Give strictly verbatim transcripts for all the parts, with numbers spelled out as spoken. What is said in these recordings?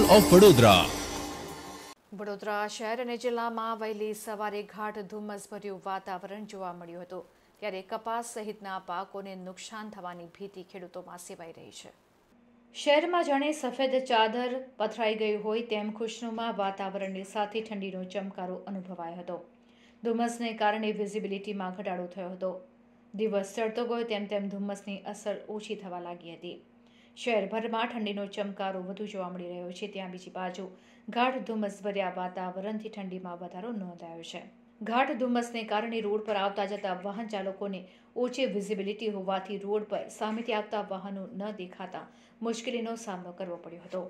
Of Vadodara. Vadodara શહેર અને જિલ્લામાં વહેલી સવારે ઘાટ ધુમ્મસભર્યું વાતાવરણ જોવા મળ્યું હતું, ત્યારે કપાસ સહિતના પાકોને નુકસાન થવાની ભીતિ ખેડૂતોમાં સેવાઈ રહી છે। શહેરમાં જાણે સફેદ ચાદર પથરાઈ ગઈ હોય તેમ ખુશનુમા વાતાવરણની સાથે ઠંડીનો ચમકારો અનુભવાયો હતો। ધુમ્મસને કારણે વિઝિબિલિટીમાં ઘટાડો થયો હતો। દિવસ ચડતો ગયો તેમ તેમ ધુમ્મસની અસર ઓછી થવા લાગી હતી। શહેરભરમાં ઠંડીનો ચમકારો વધુ જોવા મળી રહ્યો છે, ત્યાં બીજી બાજુ ગાઢ ધુમ્મસભર્યા વાતાવરણથી ઠંડીમાં વધારો નોંધાયો છે। ગાઢ ધુમ્મસને કારણે રોડ પર આવતા જતા વાહન ચાલકોને ઓછી વિઝિબિલિટી હોવાથી રોડ પર સામેથી આવતા વાહનો ન દેખાતા મુશ્કેલીનો સામનો કરવો પડ્યો હતો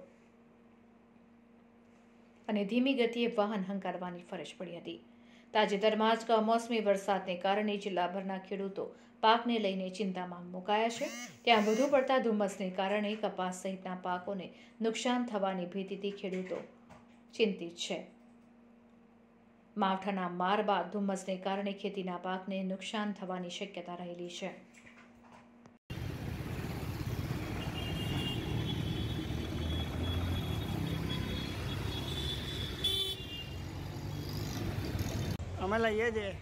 અને ધીમી ગતિએ વાહન હંકારવાની ફરજ પડી હતી। તાજેતરમાં જ કમોસમી વરસાદને કારણે જિલ્લાભરના ખેડૂતો પાકને લઈને ચિંતામાં મુકાયા છે, ત્યાં વધુ પડતા ધુમ્મસને કારણે કપાસ સહિતના પાકોને નુકસાન થવાની ભીતિથી ખેડૂતો ચિંતિત છે। માવઠાના માર બાદ ધુમ્મસને કારણે ખેતીના પાકને નુકસાન થવાની શક્યતા રહેલી છે। અમે લઈએ છીએ